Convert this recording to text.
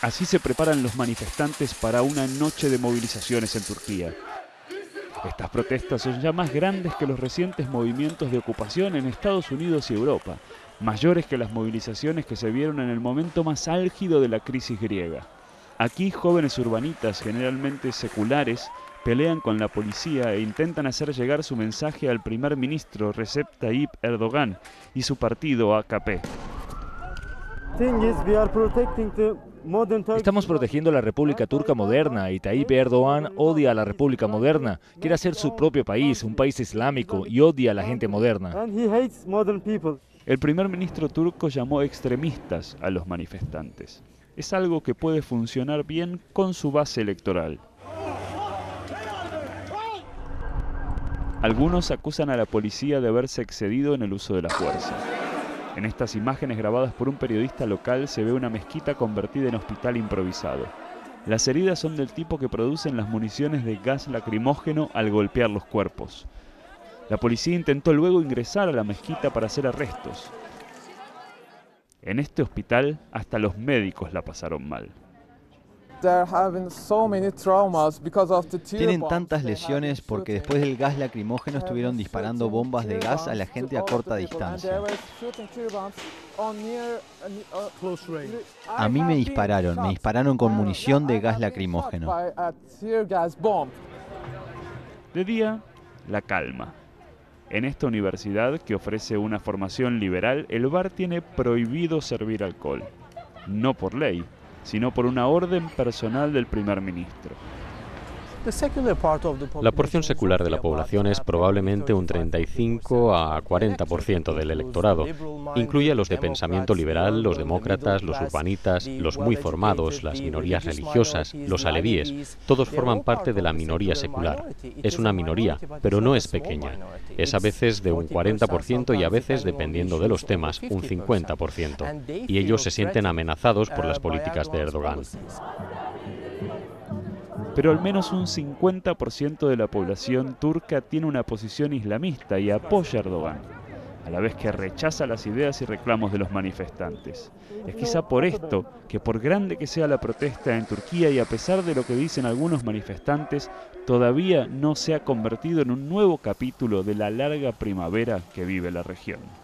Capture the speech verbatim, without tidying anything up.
Así se preparan los manifestantes para una noche de movilizaciones en Turquía. Estas protestas son ya más grandes que los recientes movimientos de ocupación en Estados Unidos y Europa, mayores que las movilizaciones que se vieron en el momento más álgido de la crisis griega. Aquí jóvenes urbanitas, generalmente seculares, pelean con la policía e intentan hacer llegar su mensaje al primer ministro Recep Tayyip Erdogan y su partido A K P. Estamos protegiendo la República Turca moderna y Tayyip Erdogan odia a la República moderna, quiere hacer su propio país, un país islámico, y odia a la gente moderna. El primer ministro turco llamó extremistas a los manifestantes. Es algo que puede funcionar bien con su base electoral. Algunos acusan a la policía de haberse excedido en el uso de la fuerza. En estas imágenes grabadas por un periodista local se ve una mezquita convertida en hospital improvisado. Las heridas son del tipo que producen las municiones de gas lacrimógeno al golpear los cuerpos. La policía intentó luego ingresar a la mezquita para hacer arrestos. En este hospital hasta los médicos la pasaron mal. Tienen tantas lesiones porque después del gas lacrimógeno estuvieron disparando bombas de gas a la gente a corta distancia. A mí me dispararon, me dispararon con munición de gas lacrimógeno. De día, la calma. En esta universidad, que ofrece una formación liberal, el bar tiene prohibido servir alcohol. No por ley, sino por una orden personal del primer ministro. La porción secular de la población es probablemente un treinta y cinco a cuarenta por ciento del electorado. Incluye a los de pensamiento liberal, los demócratas, los urbanitas, los muy formados, las minorías religiosas, los alevíes. Todos forman parte de la minoría secular. Es una minoría, pero no es pequeña. Es a veces de un cuarenta por ciento y a veces, dependiendo de los temas, un cincuenta por ciento. Y ellos se sienten amenazados por las políticas de Erdogan. Pero al menos un cincuenta por ciento de la población turca tiene una posición islamista y apoya a Erdogan, a la vez que rechaza las ideas y reclamos de los manifestantes. Es quizá por esto que, por grande que sea la protesta en Turquía y a pesar de lo que dicen algunos manifestantes, todavía no se ha convertido en un nuevo capítulo de la larga primavera que vive la región.